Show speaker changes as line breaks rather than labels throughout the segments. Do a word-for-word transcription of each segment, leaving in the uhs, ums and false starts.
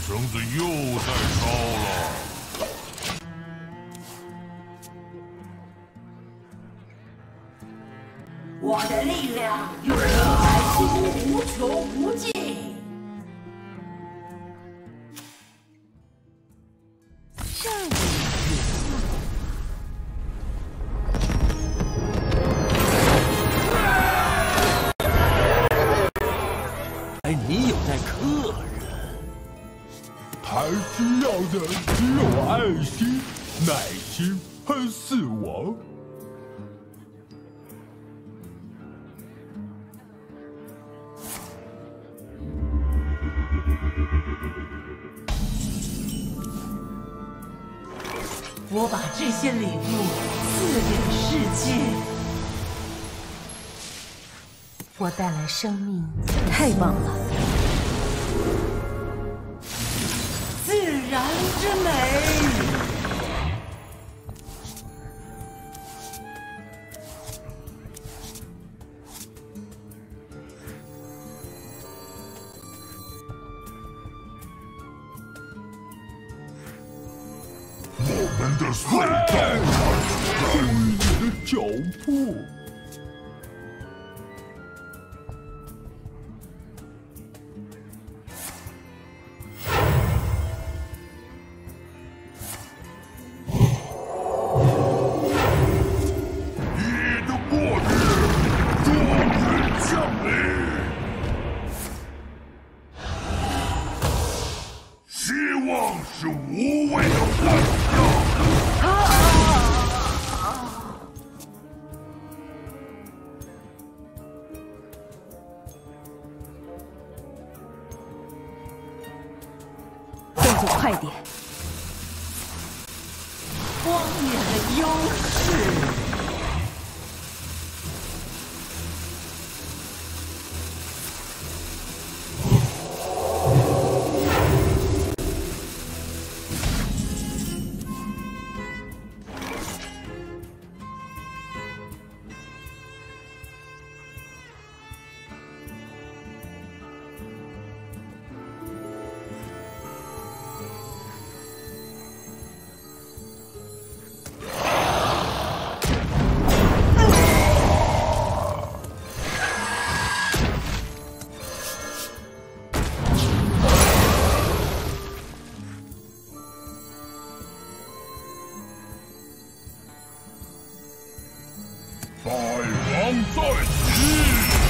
绳子又在烧了。
我的力量与百姓无穷无尽。上
哎，你有待客人。
他需要的只有爱心、耐心和死亡。
我把这些礼物赐给世界。我带来生命，
太棒了！
自然之美。
我们的隧道，注意你的脚步。你的末日终于降临，希望是无谓的幻象。
动作快点！
荒野的优势。百王在即！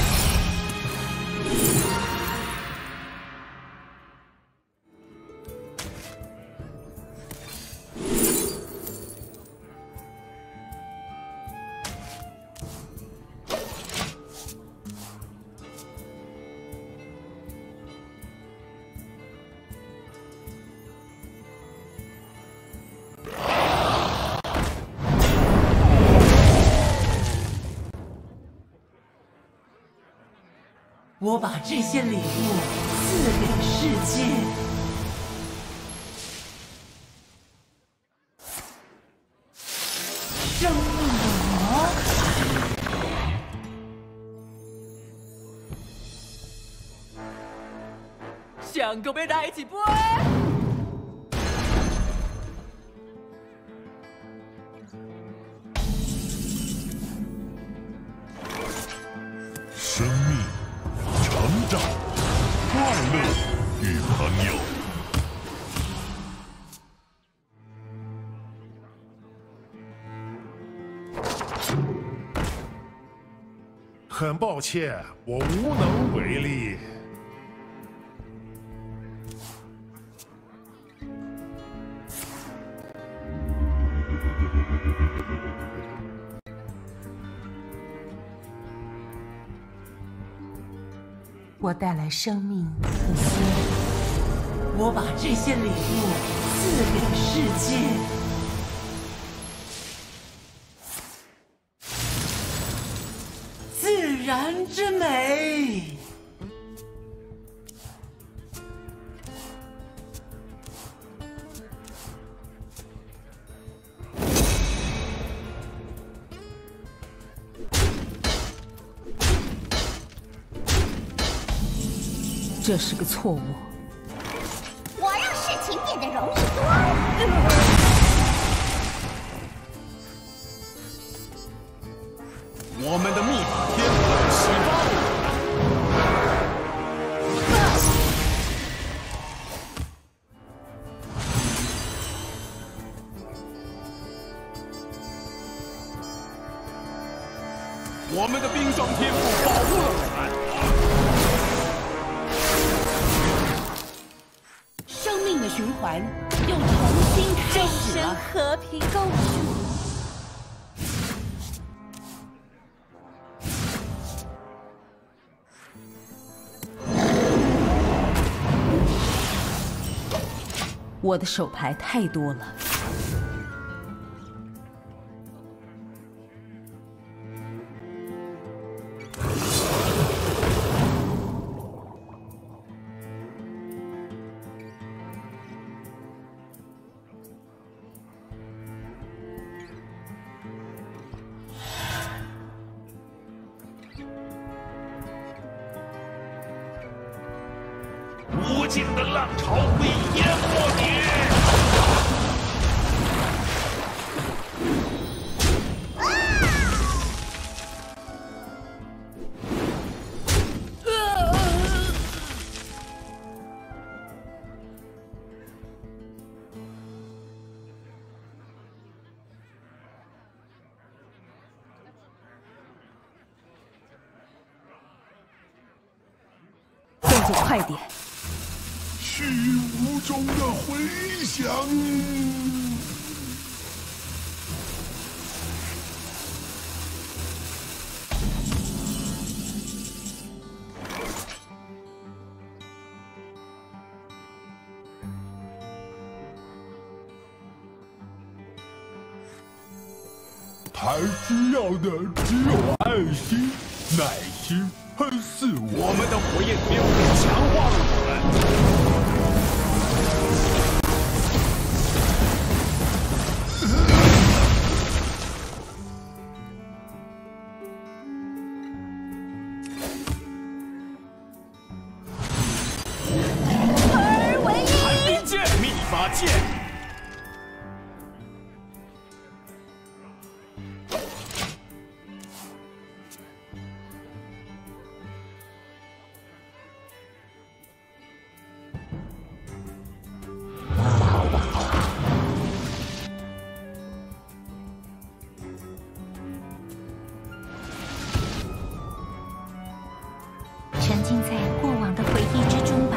我把这些礼物赐给世界。生命的魔法，想跟别人一起播。
生命、成长、快乐与朋友。
很抱歉，我无能为力。
我带来生命和希望，我把这些礼物赐给世界。自然之美。
这是个错误。
我让
我们的秘法天启发我们。 我们的冰霜天赋保护了我
们，生命的循环又重新开始了。
和平共处。我的手牌太多了。
无尽的浪潮会淹没你。
动作快点！
虚无中的回响。他需要的只有爱心、耐心和自我。
我们的火焰天赋强化了我们。 剑，
沉浸在过往的回忆之中吧。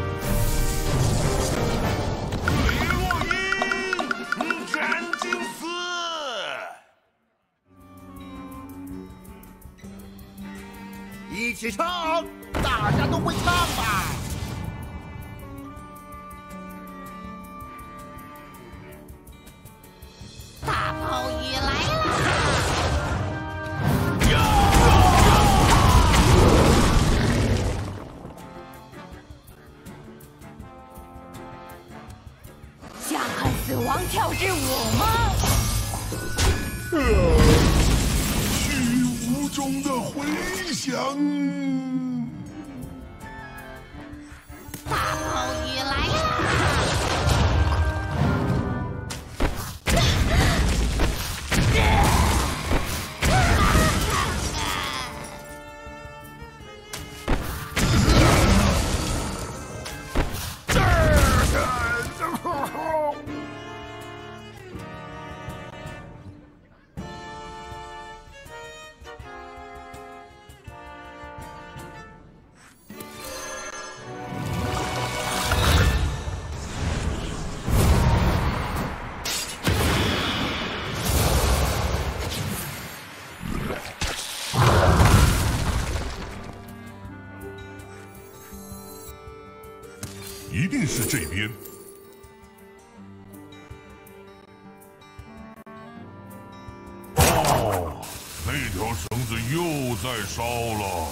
一起唱，大家都会唱吧。
大暴雨来了！
想看死亡跳支舞吗？
虚无中的回响。
大暴雨来了！
一定是这边。哦，那条绳子又在烧了。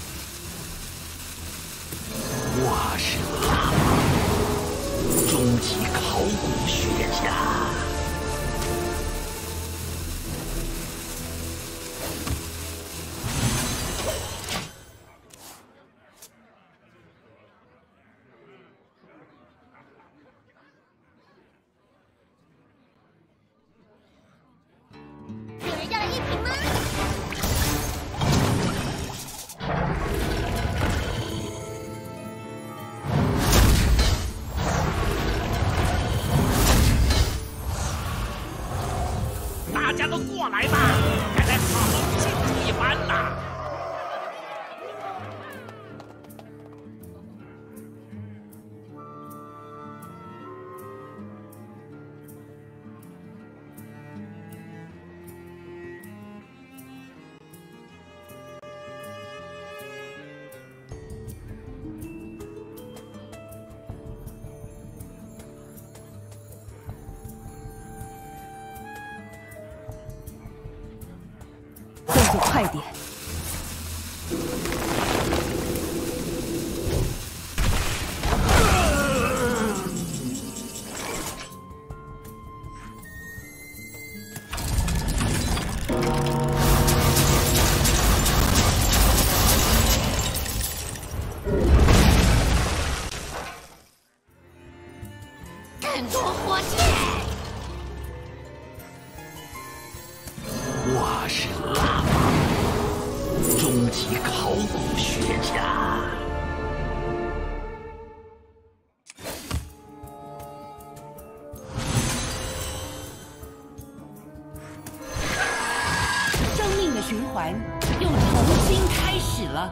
我是拉玛，终极考古学家。
就快点。
更多火箭！
我是喇嘛，终极考古学家。
生命的循环又重新开始了。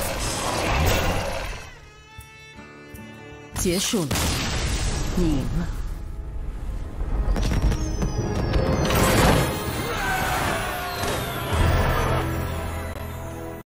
结束了，你赢了。